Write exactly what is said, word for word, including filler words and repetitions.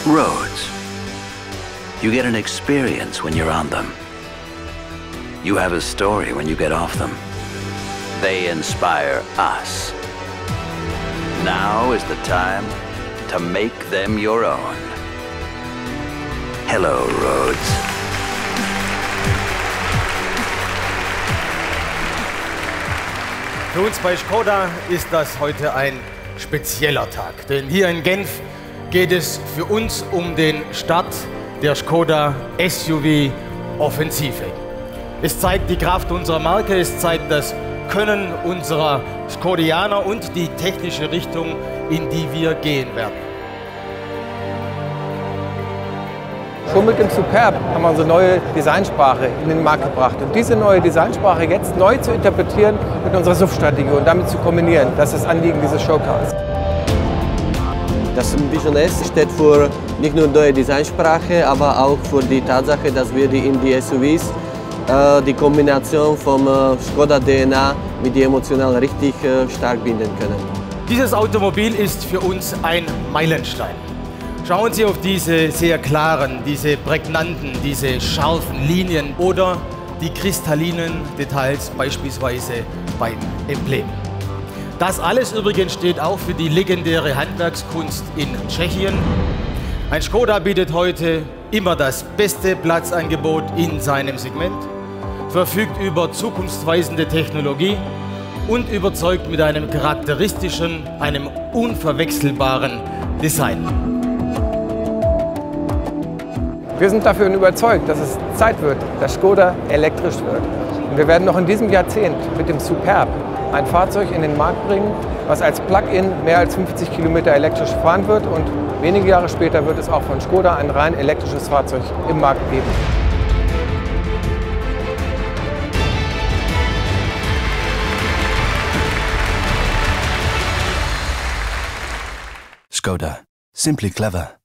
Roads. You get an experience when you're on them. You have a story when you get off them. They inspire us. Now is the time to make them your own. Hello, Roads. Für uns bei Skoda ist das heute ein spezieller Tag, denn hier in Genf geht es für uns um den Start der Skoda S U V-Offensive. Es zeigt die Kraft unserer Marke, es zeigt das Können unserer Skodianer und die technische Richtung, in die wir gehen werden. Schon mit dem Superb haben wir unsere neue Designsprache in den Markt gebracht. Und diese neue Designsprache jetzt neu zu interpretieren mit unserer S U V-Strategie und damit zu kombinieren, das ist das Anliegen dieses Showcars. Das Vision S steht für nicht nur neue Designsprache, aber auch für die Tatsache, dass wir die in die S U Vs äh, die Kombination vom äh, Skoda D N A mit die emotional richtig äh, stark binden können. Dieses Automobil ist für uns ein Meilenstein. Schauen Sie auf diese sehr klaren, diese prägnanten, diese scharfen Linien oder die kristallinen Details, beispielsweise beim Emblem. Das alles übrigens steht auch für die legendäre Handwerkskunst in Tschechien. Ein Skoda bietet heute immer das beste Platzangebot in seinem Segment, verfügt über zukunftsweisende Technologie und überzeugt mit einem charakteristischen, einem unverwechselbaren Design. Wir sind dafür überzeugt, dass es Zeit wird, dass Skoda elektrisch wird. Und wir werden noch in diesem Jahrzehnt mit dem Superb ein Fahrzeug in den Markt bringen, was als Plug-in mehr als fünfzig Kilometer elektrisch fahren wird. Und wenige Jahre später wird es auch von Skoda ein rein elektrisches Fahrzeug im Markt geben. Skoda. Simply clever.